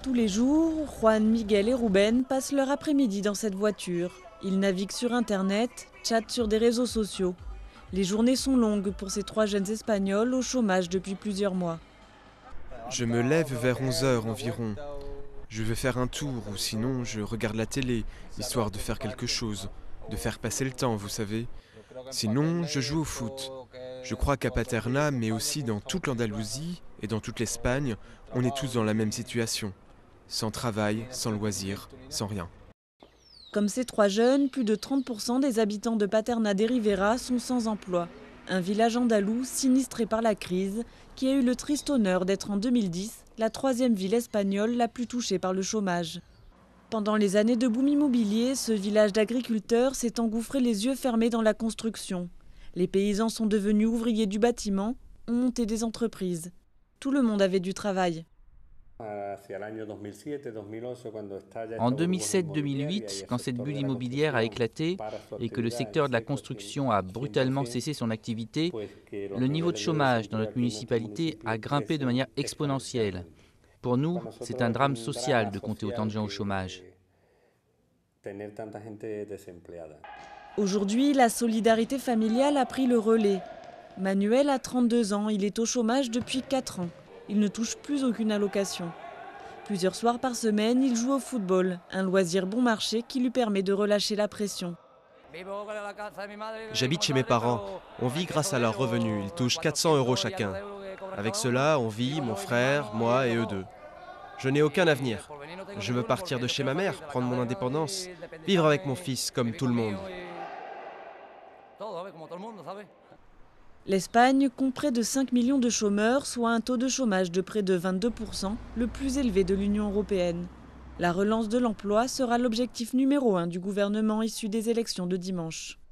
Tous les jours, Juan, Miguel et Ruben passent leur après-midi dans cette voiture. Ils naviguent sur Internet, chattent sur des réseaux sociaux. Les journées sont longues pour ces trois jeunes Espagnols au chômage depuis plusieurs mois. Je me lève vers 11 h environ. Je vais faire un tour ou sinon je regarde la télé, histoire de faire quelque chose, de faire passer le temps, vous savez. Sinon, je joue au foot. Je crois qu'à Paterna, mais aussi dans toute l'Andalousie et dans toute l'Espagne, on est tous dans la même situation. Sans travail, sans loisirs, sans rien. Comme ces trois jeunes, plus de 30% des habitants de Paterna de Rivera sont sans emploi. Un village andalou sinistré par la crise qui a eu le triste honneur d'être en 2010 la troisième ville espagnole la plus touchée par le chômage. Pendant les années de boom immobilier, ce village d'agriculteurs s'est engouffré les yeux fermés dans la construction. Les paysans sont devenus ouvriers du bâtiment, ont monté des entreprises. Tout le monde avait du travail. En 2007-2008, quand cette bulle immobilière a éclaté et que le secteur de la construction a brutalement cessé son activité, le niveau de chômage dans notre municipalité a grimpé de manière exponentielle. Pour nous, c'est un drame social de compter autant de gens au chômage. Aujourd'hui, la solidarité familiale a pris le relais. Manuel a 32 ans, il est au chômage depuis 4 ans. Il ne touche plus aucune allocation. Plusieurs soirs par semaine, il joue au football, un loisir bon marché qui lui permet de relâcher la pression. J'habite chez mes parents. On vit grâce à leurs revenus. Ils touchent 400 € chacun. Avec cela, on vit, mon frère, moi et eux deux. Je n'ai aucun avenir. Je veux partir de chez ma mère, prendre mon indépendance, vivre avec mon fils comme tout le monde. L'Espagne compte près de 5 millions de chômeurs, soit un taux de chômage de près de 22%, le plus élevé de l'Union européenne. La relance de l'emploi sera l'objectif numéro 1 du gouvernement issu des élections de dimanche.